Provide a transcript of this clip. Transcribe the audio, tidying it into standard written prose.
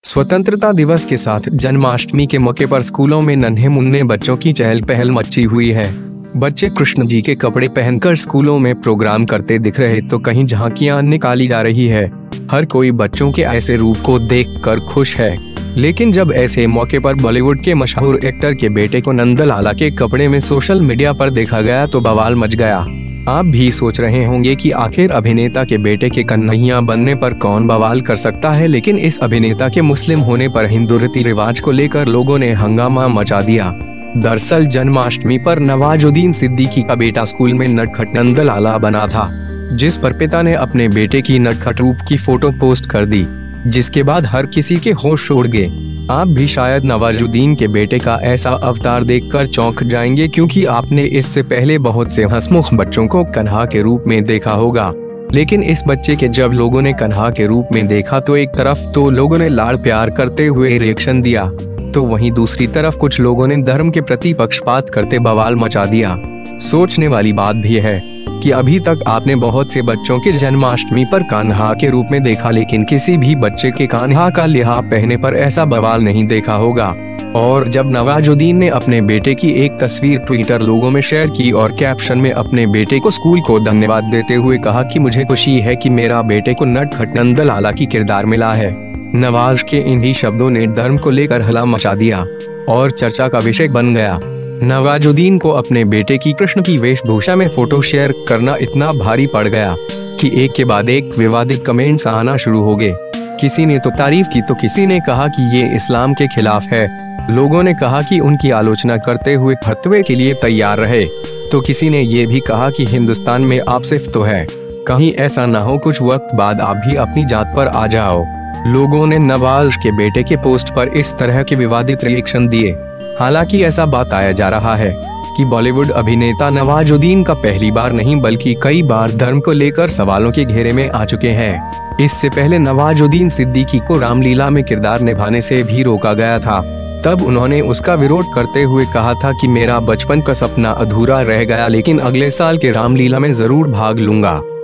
स्वतंत्रता दिवस के साथ जन्माष्टमी के मौके पर स्कूलों में नन्हे मुन्ने बच्चों की चहल पहल मची हुई है। बच्चे कृष्ण जी के कपड़े पहनकर स्कूलों में प्रोग्राम करते दिख रहे तो कहीं झांकियां निकाली जा रही है। हर कोई बच्चों के ऐसे रूप को देखकर खुश है, लेकिन जब ऐसे मौके पर बॉलीवुड के मशहूर एक्टर के बेटे को नंदलाला के कपड़े में सोशल मीडिया पर देखा गया तो बवाल मच गया। आप भी सोच रहे होंगे कि आखिर अभिनेता के बेटे के कन्हैया बनने पर कौन बवाल कर सकता है, लेकिन इस अभिनेता के मुस्लिम होने पर हिंदू रीति रिवाज को लेकर लोगों ने हंगामा मचा दिया। दरअसल जन्माष्टमी पर नवाजुद्दीन सिद्दीकी का बेटा स्कूल में नटखट नंदलाला बना था, जिस पर पिता ने अपने बेटे की नटखट रूप की फोटो पोस्ट कर दी, जिसके बाद हर किसी के होश उड़ गए। आप भी शायद नवाजुद्दीन के बेटे का ऐसा अवतार देखकर चौंक जाएंगे, क्योंकि आपने इससे पहले बहुत से हंसमुख बच्चों को कन्हा के रूप में देखा होगा। लेकिन इस बच्चे के जब लोगों ने कन्हा के रूप में देखा तो एक तरफ तो लोगों ने लाड़ प्यार करते हुए रिएक्शन दिया, तो वहीं दूसरी तरफ कुछ लोगों ने धर्म के प्रति पक्षपात करते बवाल मचा दिया। सोचने वाली बात भी है कि अभी तक आपने बहुत से बच्चों के जन्माष्टमी पर कान्हा के रूप में देखा, लेकिन किसी भी बच्चे के कान्हा का लिहाफ पहनने पर ऐसा बवाल नहीं देखा होगा। और जब नवाजुद्दीन ने अपने बेटे की एक तस्वीर ट्विटर लोगों में शेयर की और कैप्शन में अपने बेटे को स्कूल को धन्यवाद देते हुए कहा कि मुझे खुशी है कि मेरा बेटे को नटखट नंदलाला की किरदार मिला है। नवाज के इन्हीं शब्दों ने धर्म को लेकर हल्ला मचा दिया और चर्चा का विषय बन गया। नवाजुद्दीन को अपने बेटे की कृष्ण की वेशभूषा में फोटो शेयर करना इतना भारी पड़ गया कि एक के बाद एक विवादित कमेंट्स आना शुरू हो गए। किसी ने तो तारीफ की तो किसी ने कहा कि ये इस्लाम के खिलाफ है। लोगों ने कहा कि उनकी आलोचना करते हुए फतवे के लिए तैयार रहे, तो किसी ने ये भी कहा कि हिंदुस्तान में आप सिर्फ तो है, कहीं ऐसा ना हो कुछ वक्त बाद आप भी अपनी जात पर आ जाओ। लोगों ने नवाज के बेटे के पोस्ट पर इस तरह के विवादित रिएक्शन दिए। हालांकि ऐसा बताया जा रहा है कि बॉलीवुड अभिनेता नवाजुद्दीन का पहली बार नहीं बल्कि कई बार धर्म को लेकर सवालों के घेरे में आ चुके हैं। इससे पहले नवाजुद्दीन सिद्दीकी को रामलीला में किरदार निभाने से भी रोका गया था। तब उन्होंने उसका विरोध करते हुए कहा था कि मेरा बचपन का सपना अधूरा रह गया, लेकिन अगले साल के रामलीला में जरूर भाग लूंगा।